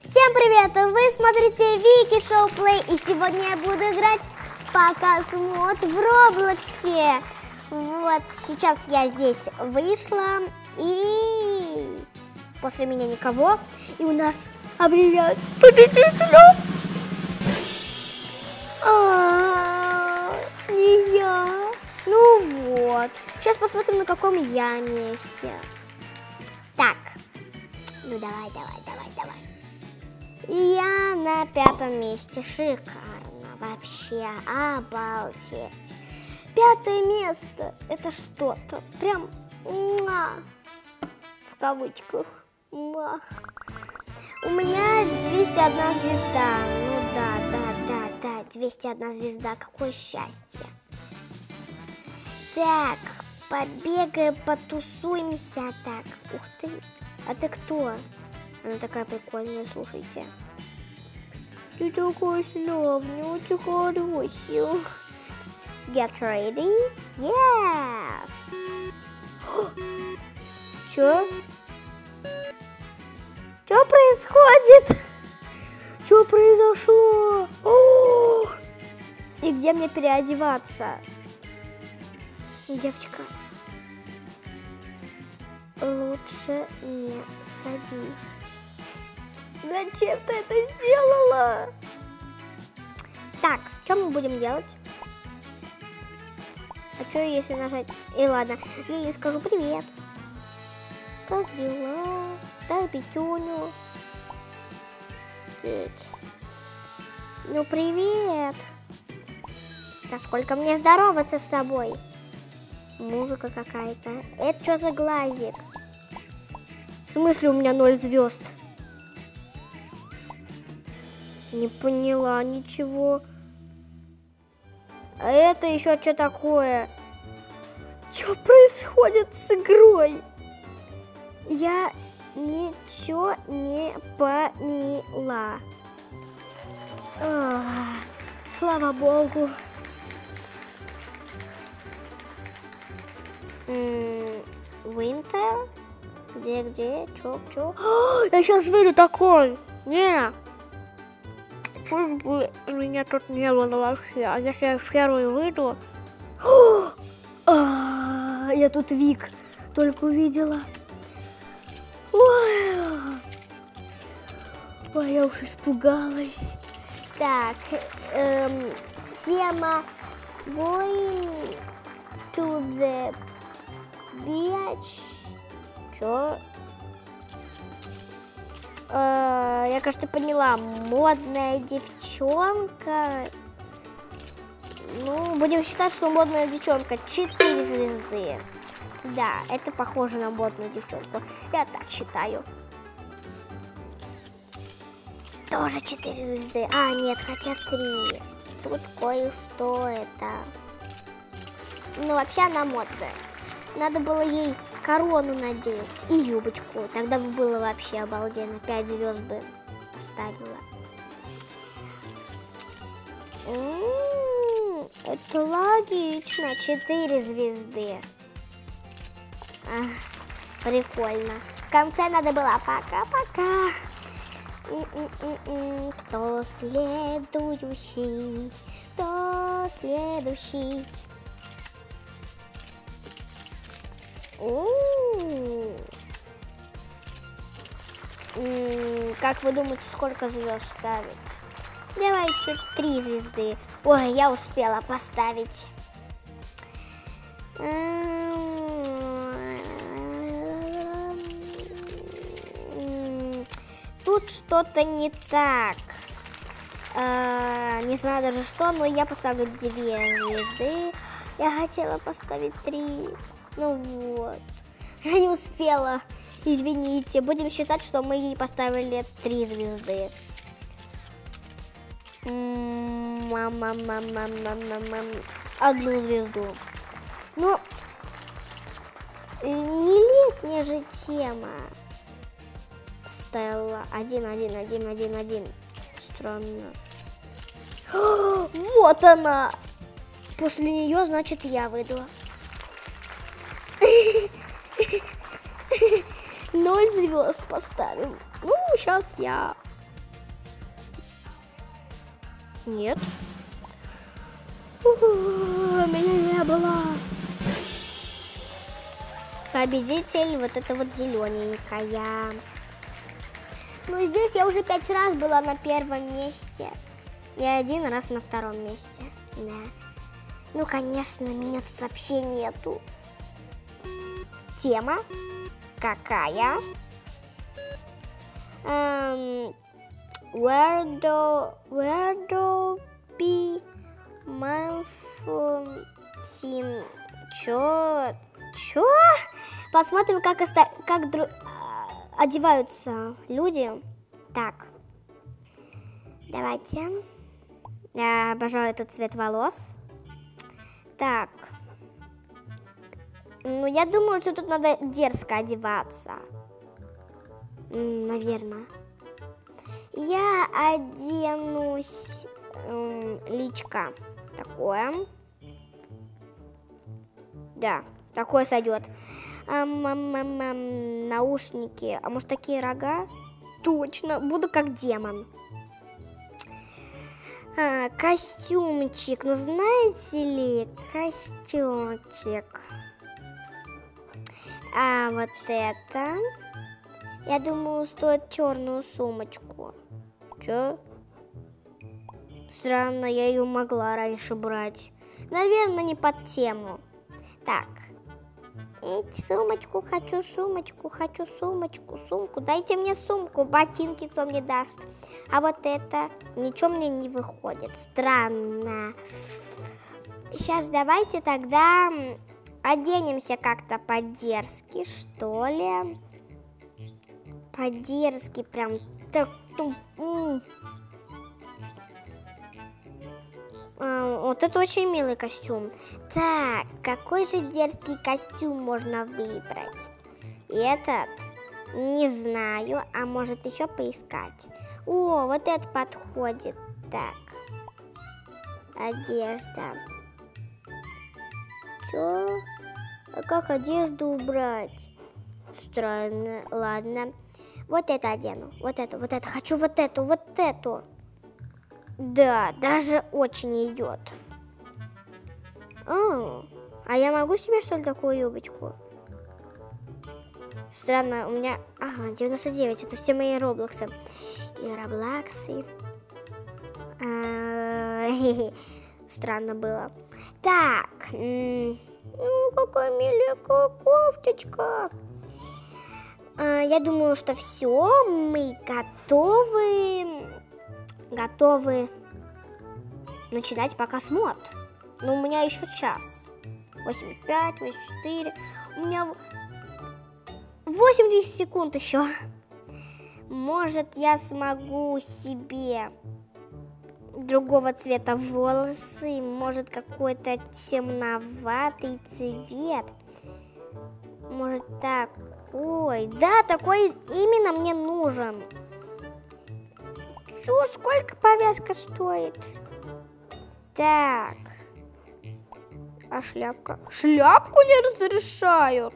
Всем привет! Вы смотрите Вики Шоу Плей, и сегодня я буду играть в показ мод в Роблоксе. Вот, сейчас я здесь вышла, и после меня никого, и у нас объявляют победителя. Не я. Ну вот, сейчас посмотрим, на каком я месте. Так, ну давай. Я на 5-м месте. Шикарно. Вообще обалдеть. 5-е место. Это что-то. Прям в кавычках. У меня 201 звезда. Ну да. 201 звезда. Какое счастье. Так, побегаем, потусуемся. Так, ух ты. А ты кто? Она такая прикольная, слушайте. Ты такой славный, очень хороший. Get ready? Yes! Чё? Чё происходит? Чё произошло? И где мне переодеваться? Девочка, лучше не садись. Зачем ты это сделала? Так, что мы будем делать? А что, если нажать? И ладно, я ей скажу привет. Как дела? Дай пятюню. Так. Ну, привет. Да сколько мне здороваться с тобой? Музыка какая-то. Это что за глазик? В смысле у меня 0 звезд? Не поняла ничего. А это еще что такое? Что происходит с игрой? Я ничего не поняла. Слава богу. Winter? Где? Чё? Я сейчас выйду такой. Не. Пусть бы меня тут не было вообще. А если я в первую выйду... Я тут Вик только увидела. Ой, я уж испугалась. Так, тема going to the beach. Чё? Я, кажется, поняла. Модная девчонка. Ну, будем считать, что модная девчонка. 4 звезды. Да, это похоже на модную девчонку. Я так считаю. Тоже 4 звезды. А, нет, хотя 3. Тут кое-что это. Ну, вообще она модная. Надо было ей корону надеть и юбочку. Тогда бы было вообще обалденно. 5 звезд бы поставила. Это логично. 4 звезды. Прикольно. В конце надо было пока-пока. Кто следующий? Кто следующий? Как вы думаете, сколько звезд ставить? Давайте 3 звезды. Ой, я успела поставить. Тут что-то не так. Не знаю даже что, но я поставлю 2 звезды. Я хотела поставить 3. Ну вот. Я не успела. Извините. Будем считать, что мы ей поставили 3 звезды. 1 звезду. Ну, не летняя же тема. Стелла. 1. Странно. Вот она. После нее, значит, я выйду. 0 звезд поставим. Ну, сейчас я Нет. Меня не было. Победитель вот это вот зелененькая. Ну, здесь я уже 5 раз была на первом месте. И 1 раз на втором месте. Да. Ну, конечно, меня тут вообще нету. Тема какая? Where do be Малфутин? Чё? Посмотрим, как одеваются люди. Так. Давайте. Я обожаю этот цвет волос. Так. Ну, я думаю, что тут надо дерзко одеваться. Наверное. Я оденусь личко такое. Да, такое сойдет. Наушники. А может, такие рога? Точно, буду как демон. Костюмчик. Ну, знаете ли, костюмчик. А вот это, я думаю, стоит черную сумочку. Чё? Странно, я ее могла раньше брать. Наверное, не под тему. Так. Сумочку, хочу сумку. Дайте мне сумку, ботинки кто мне даст. А вот это, ничего мне не выходит. Странно. Сейчас давайте тогда оденемся как-то по-дерзки, что ли. По-дерзки прям. Вот это очень милый костюм. Так, какой же дерзкий костюм можно выбрать? Этот? Не знаю, а может еще поискать. О, вот этот подходит. Так, одежда. Чё? А как одежду убрать? Странно, ладно. Вот это одену, вот это. Хочу вот эту. Да, даже очень идет. А я могу себе, что ли, такую юбочку? Странно, у меня... Ага, 99, это все мои роблоксы. И роблаксы. Странно было. Так, какая миленькая кофточка. Я думаю, что все, мы готовы начинать показ мод. Но у меня еще час. 85, 84. У меня 80 секунд еще. Может, я смогу себе другого цвета волосы. Может, какой-то темноватый цвет. Может, такой. Да, такой именно мне нужен. Чё, сколько повязка стоит? Так. А шляпка? Шляпку не разрешают.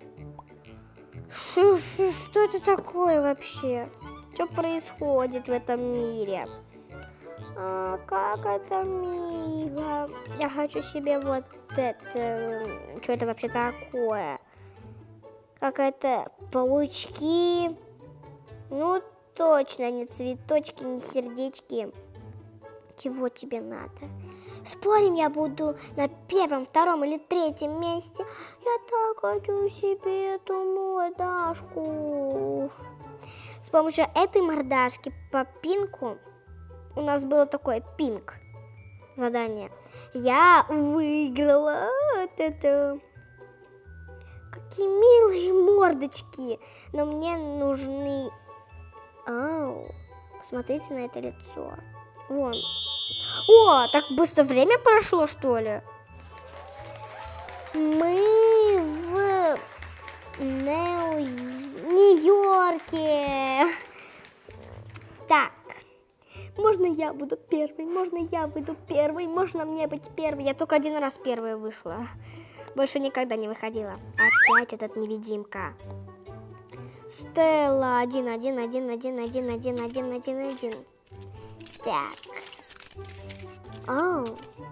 Что это такое вообще? Что происходит в этом мире? Как это мило. Я хочу себе вот это. Что это вообще такое? Какая-то паучки. Ну, точно, не цветочки, не сердечки. Чего тебе надо? Спорим, я буду на 1-м, 2-м или 3-м месте. Я так хочу себе эту мордашку. С помощью этой мордашки по пинку, у нас было такое пинк задание, я выиграла вот это. Какие милые мордочки. Но мне нужны... посмотрите на это лицо. Вон. О, так быстро время прошло, что ли? Мы в Нью-Йорке. Так. Можно я буду первой? Можно я выйду первой? Можно мне быть первой? Я только 1 раз первая вышла. Больше никогда не выходила. Опять этот невидимка. Стелла 1, 1, 1, 1, 1, 1, 1, 1, 1, 1. Так. Ау.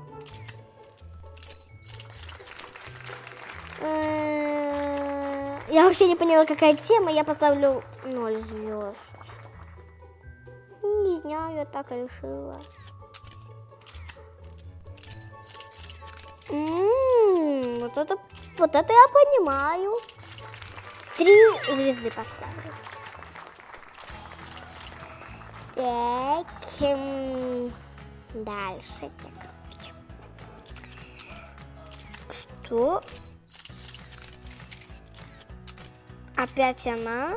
Я вообще не поняла, какая тема. Я поставлю 0 звезд. Не знаю, я так решила. Вот это я понимаю. 3 звезды поставлю. Так. Дальше. Так. Что? Опять она?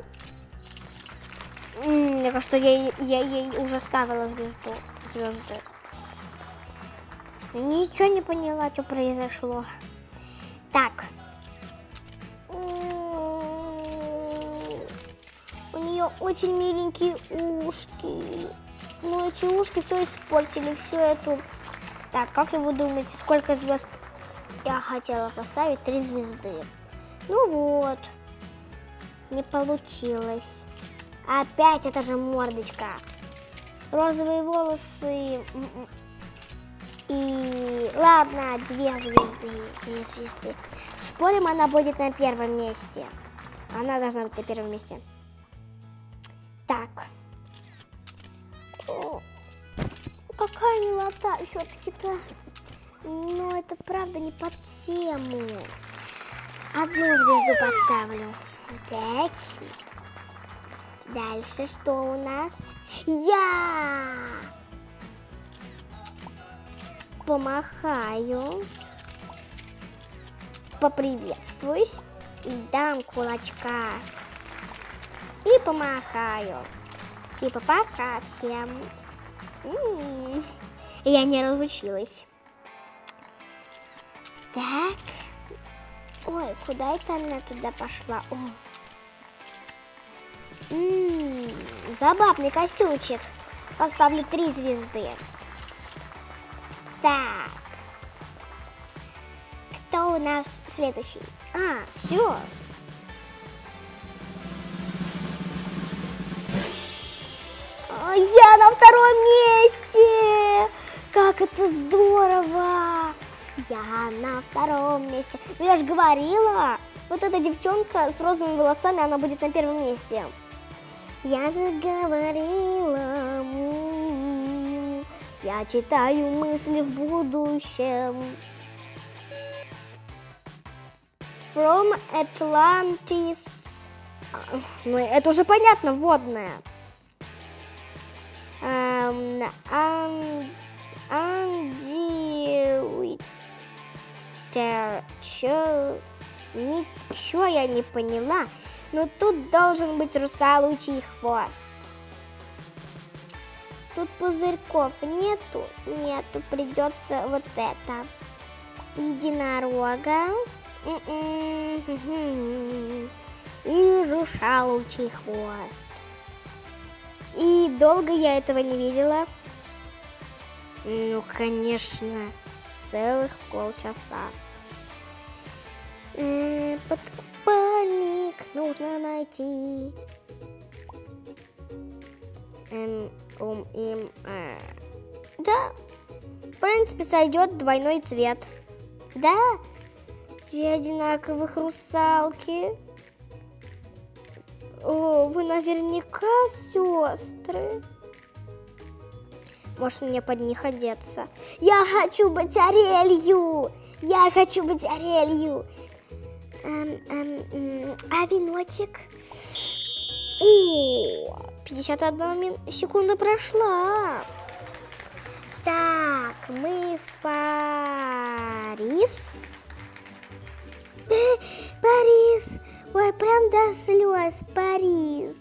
Мне кажется, я ей уже ставила звезды. Ничего не поняла, что произошло. Так. У нее очень миленькие ушки. Но эти ушки все испортили, всю эту. Так, как вы думаете, сколько звезд я хотела поставить? 3 звезды. Ну вот. Не получилось. Опять эта же мордочка. Розовые волосы. И ладно, 2 звезды. 2 звезды. Спорим, она будет на первом месте. Она должна быть на первом месте. Так. О, какая милота все-таки-то. Но это правда не по тему. 1 звезду поставлю. Так. Дальше что у нас? Я помахаю, поприветствуюсь и дам кулачка. И помахаю. Типа пока всем. Я не разучилась. Так. Ой, куда это она туда пошла? О. Забавный костюмчик. Поставлю 3 звезды. Так. Кто у нас следующий? Все. Я на 2-м месте. Как это здорово. Я на 2-м месте. Ну я же говорила, вот эта девчонка с розовыми волосами, она будет на 1-м месте. Я же говорила, я читаю мысли в будущем. From Atlantis. Ну, это уже понятно, водная. Ничего я не поняла. Но тут должен быть русалочий хвост. Тут пузырьков нету. Придется вот это. Единорога. И русалочий хвост. И долго я этого не видела. Ну, конечно, целых полчаса. Подкупальник нужно найти. Да, в принципе, сойдет двойной цвет. Да, 2 одинаковых русалки. О, вы наверняка сестры. Может, мне под них одеться? Я хочу быть Ариэлью! Я хочу быть Ариэлью! А веночек? О, 51 секунда прошла. Так, мы в Париж. Париж. Ой, прям до слез. Париж.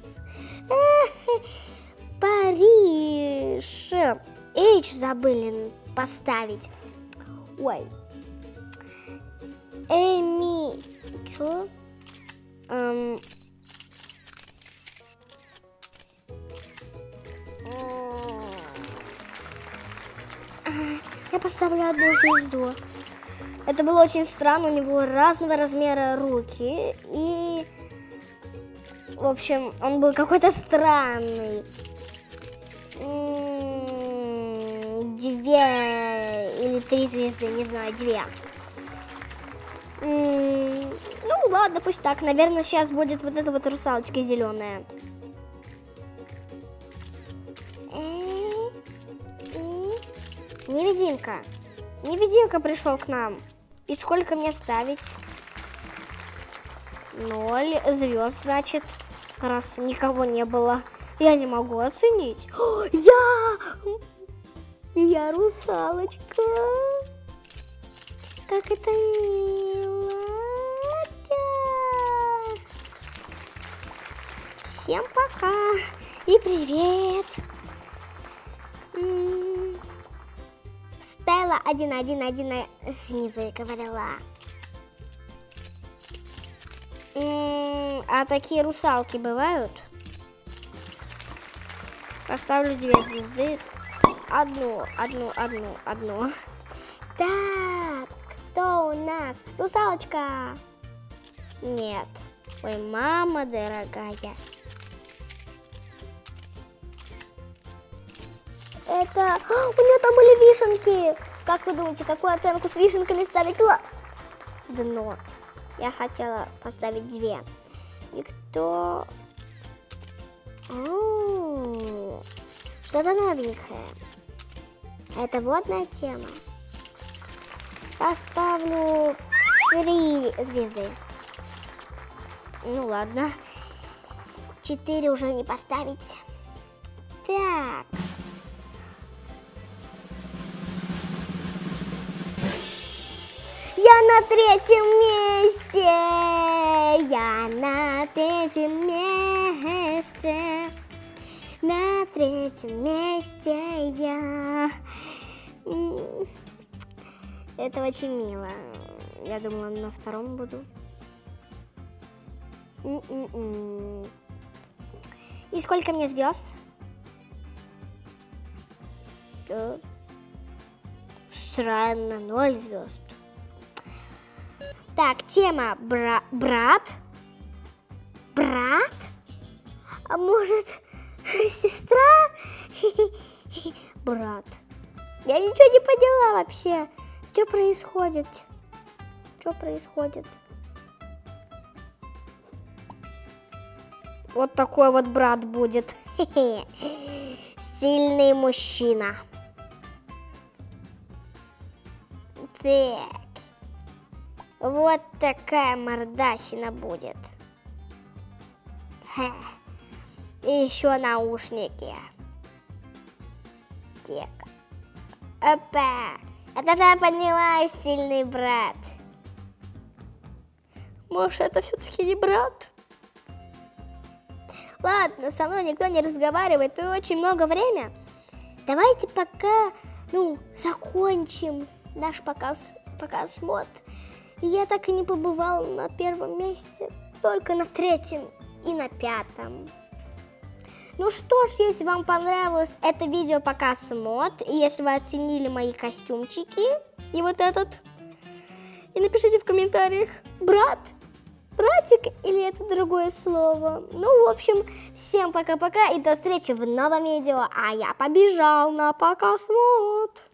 Париж. H забыли поставить. Ой. Эми. Чё? Я поставлю 1 звезду. Это было очень странно. У него разного размера руки. И, в общем, он был какой-то странный. 2 3 звезды, не знаю, 2. Ну ладно, пусть так. Наверное, сейчас будет вот эта вот русалочка зеленая. Невидимка. Невидимка пришел к нам. И сколько мне ставить? 0 звезд, значит. Раз никого не было, я не могу оценить. О, я русалочка. Как это мило. Всем пока и привет. Стелла 1-1-1 не выговорила. А такие русалки бывают? Поставлю 2 звезды. Одну. Так, кто у нас? Русалочка. Нет. Ой, мама дорогая. Это... у нее там были вишенки. Как вы думаете, какую оценку с вишенками ставить? Дно. Я хотела поставить 2. И кто... Что-то новенькое. Это водная тема. Поставлю 3 звезды. Ну ладно. 4 уже не поставить. Так. Я на 3-м месте. Я на 3-м месте. На 3-м месте я. Это очень мило. Я думала, на 2-м буду. И сколько мне звезд? Странно, 0 звезд. Так, тема брат. Брат? А может, сестра? Брат. Я ничего не поняла вообще. Что происходит? Что происходит? Вот такой вот брат будет. Сильный мужчина. Так. Вот такая мордасина будет. И еще наушники. Так. Опа. Это я поняла, сильный брат. Может, это все-таки не брат? Ладно, со мной никто не разговаривает, и очень много времени. Давайте пока, закончим наш показ мод. Я так и не побывала на 1-м месте, только на 3-м и на 5-м. Ну что ж, если вам понравилось это видео показ мод, и если вы оценили мои костюмчики, и вот этот, и напишите в комментариях, братик или это другое слово. Ну, в общем, всем пока-пока и до встречи в новом видео, а я побежал на показ мод.